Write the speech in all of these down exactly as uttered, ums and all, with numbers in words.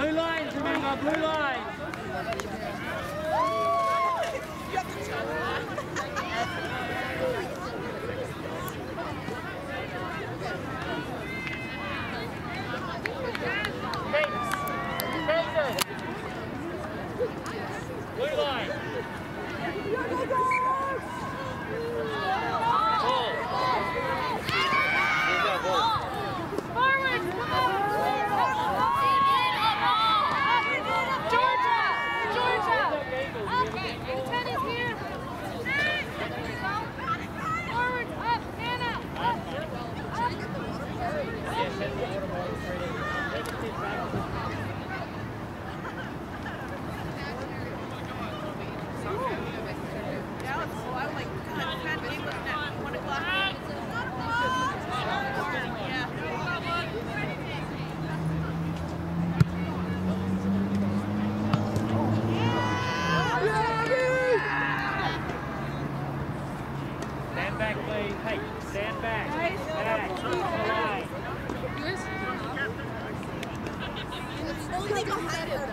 Blue lines, remember, blue lines. Blue line. Stand back, please. Hey, stand back. Back. Only go ahead of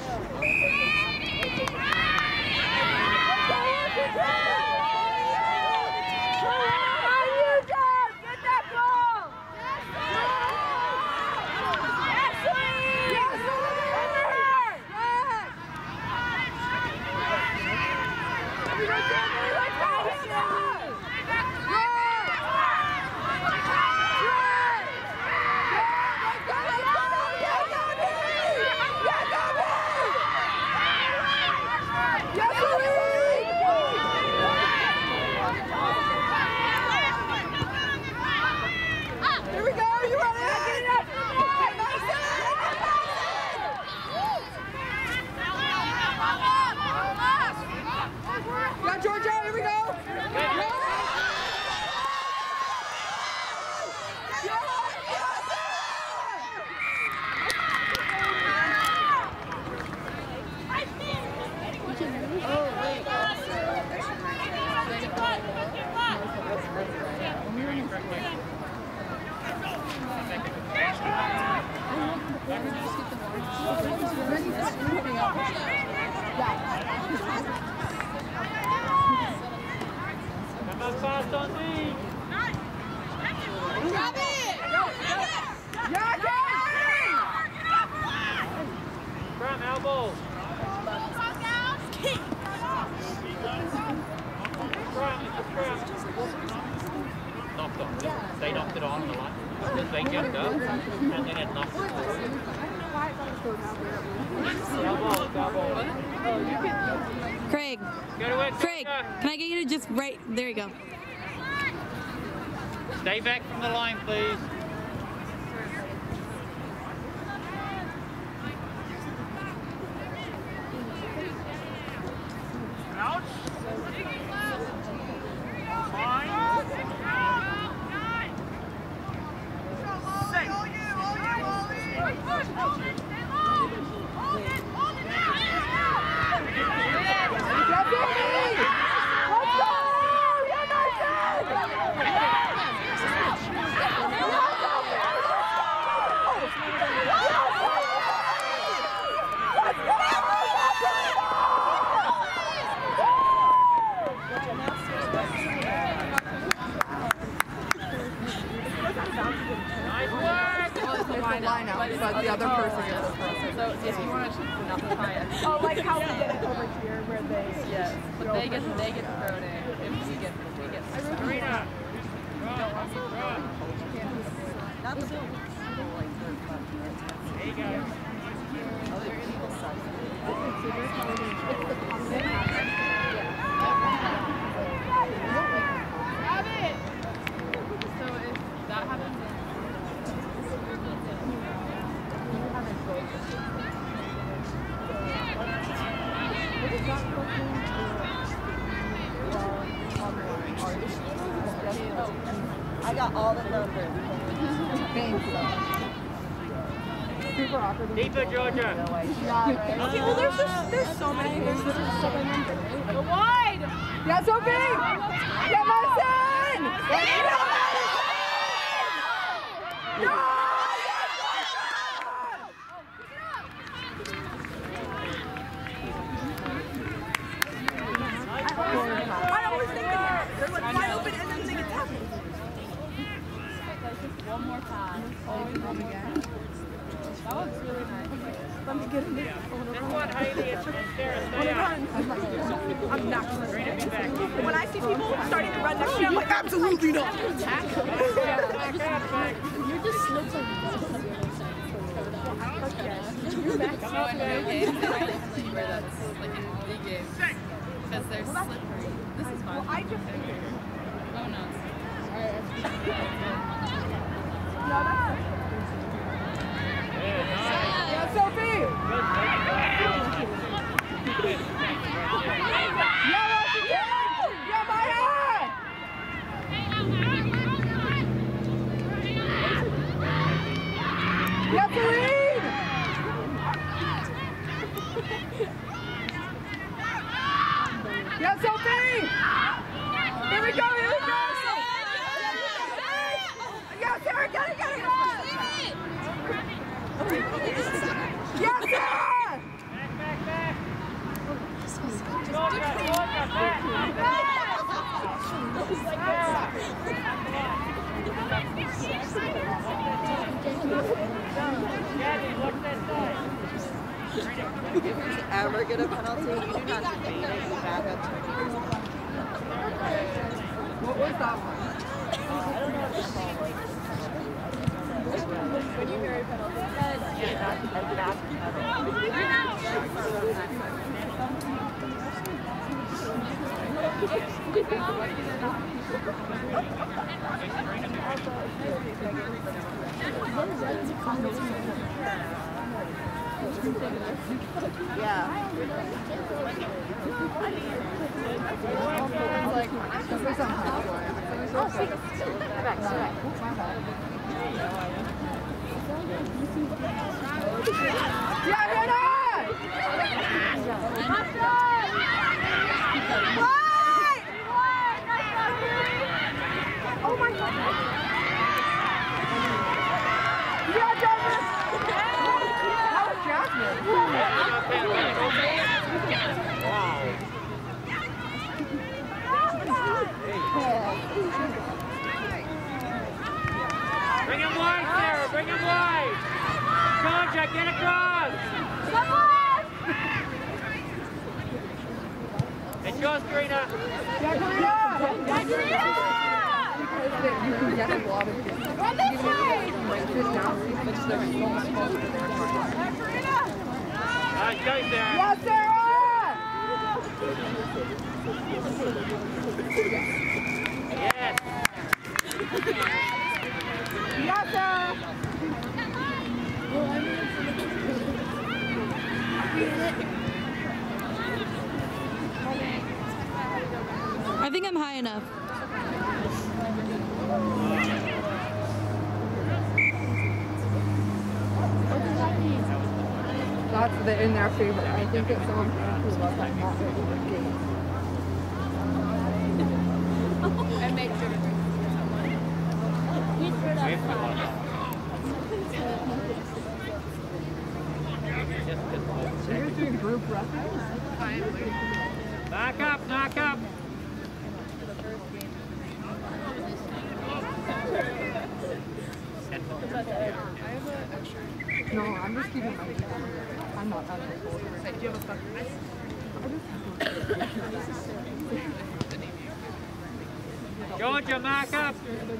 Come on, fast on me. Grab it! Yeah, Front elbow. Knocked on. They knocked it on the line. Because they jumped up and then it knocked it forward. Elbow, elbow. Craig, Go to it. Craig, can I get you to just right, there you go. Stay back from the line, please. Ouch. Line out, but the other person gets it. So if you want to shoot the nothing high end. Oh, like how we did it over here where they Yes, but they get they get thrown in. If we get we get Serena. not the people like third club. There you go. Other people suck. Grab it! So if that happens I got all the numbers. Thanks. Super awkward. Deeper, Georgia. Yeah, right. Okay, well, there's just, there's so many things. There's just so many numbers. Go wide! Yeah, Sophie! Yeah, Madison! Yeah, Madison! No! One more pass. Always one more pass. That was really nice. Let me get in there. This one, Heidi, and Sarah, stay out. I'm not going to Great to be back. When I see people starting to run next to me, I'm like, absolutely not. You're just slips on the You're back. No, in no games, I play where that's like in big games. Because they're slippery. This is fun. I just figured. Oh no. No, that's yeah, Sophie! Yeah, Washington! Yeah, Maya! Yeah, Celine! Yeah, Sophie! Here we go, here we go! Yeah, Sarah, get it, get it! Yes, Sarah! Back, back, back. Georgia, Georgia, back. Gabby, watch that side. If you ever get a penalty, you do not debate it, you back up to it. What was that one? When you hear a penalty, yeah, that's a back yeah. Yeah, Hannah! Wait! Oh my God! Yeah, Jasmine! That was Jasmine. Bring him wide, Sarah. Bring him wide. Georgia, get across. It's yours, Karina. Yeah, Karina! Yeah, Karina! You can get a lot of people. Run this way! Nice go, Sarah. Yeah, Sarah! Yes. Yeah, Sarah! I think I'm high enough. That's the, in their favorite. I think it's someone who loves that not favorite game. And make sure to drink So you're doing group rugby? Back up, back up. No, I'm just keeping my people. I'm not that cool. Do you have a fucking Georgia, back up.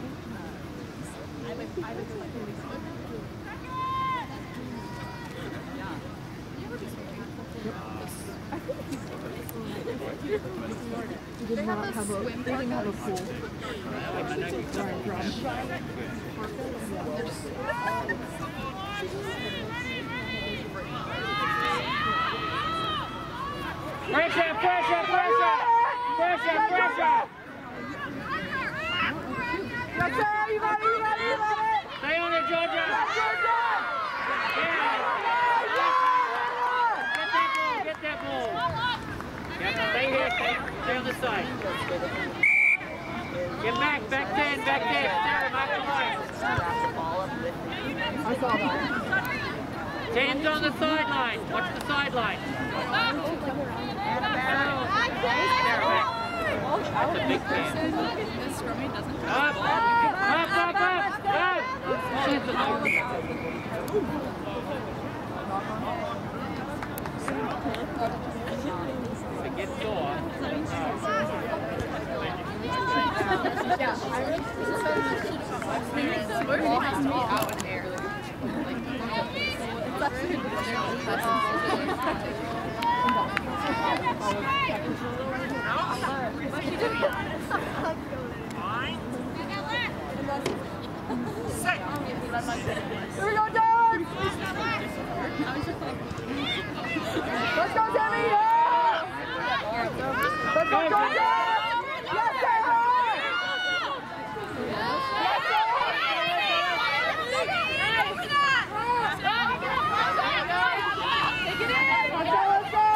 We did not have a, they didn't have a pool. Sorry, drum. Pressure, pressure, pressure. Pressure, pressure. Yes, sir, you got it, you got it, you got it. Stay on it, Georgia. Get that ball, get that ball. Yeah, stay here, stay, stay on the side. Get back, back ten, back ten. Sarah, mark the line. I saw that. Ten's on the sideline. Watch the sideline. That's a big man. this scrumming doesn't Up, up, up, up, up. Get sore. Here we go, Dad! Let's go, Tammy! Yeah! Let's go, go, go! Yes, Taylor! Yes, Take it in! Let's go, let's go!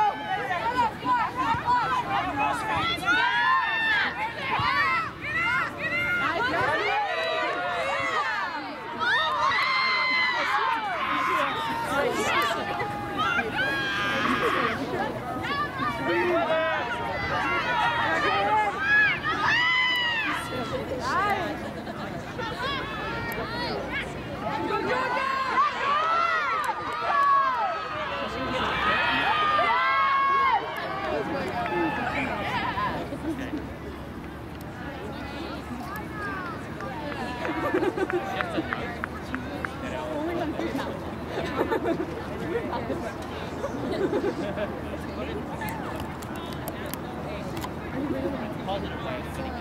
Positive way.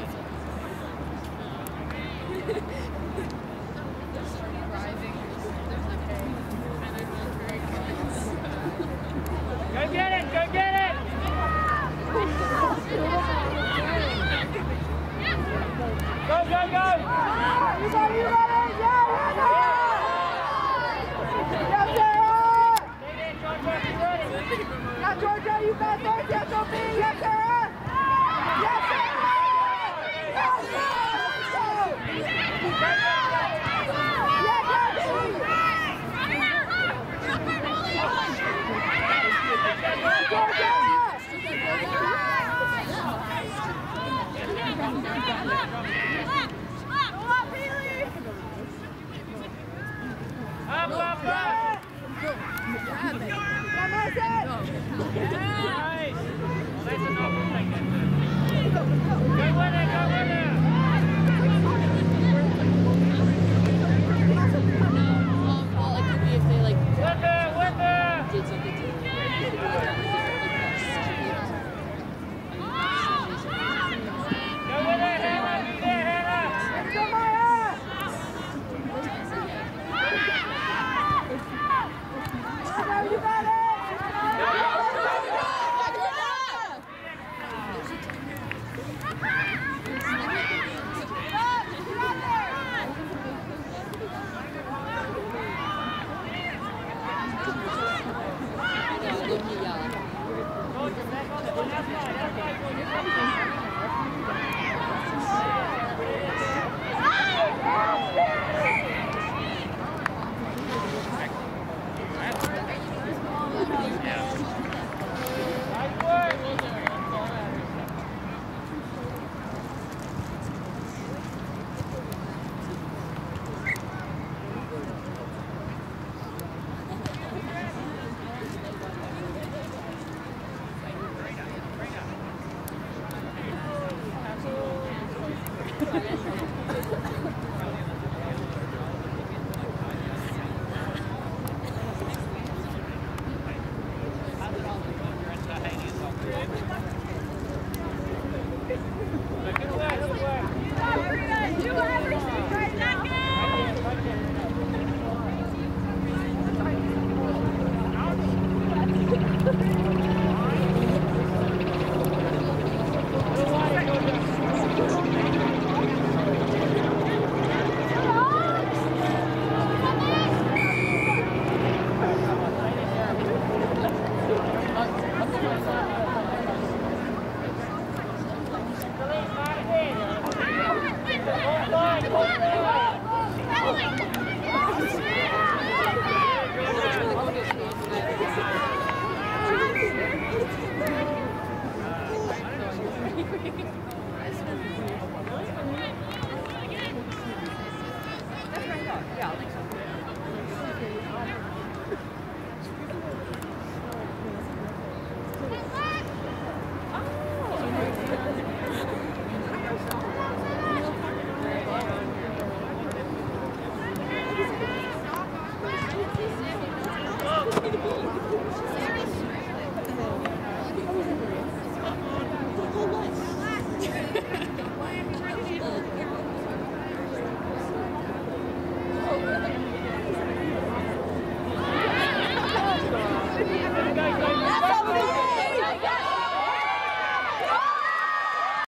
Go get it! Go get it! Go, go, go! You got it, you got it! Yeah, yeah, yeah! Yeah, Georgia, you got this! Yes, Sophie! Yes, Sarah! Yes, Sarah! Yes, Sarah! Yes, Georgia! Up, up, up! Come on, Seth! Nice! Well, that's enough. We'll take that. Good winning!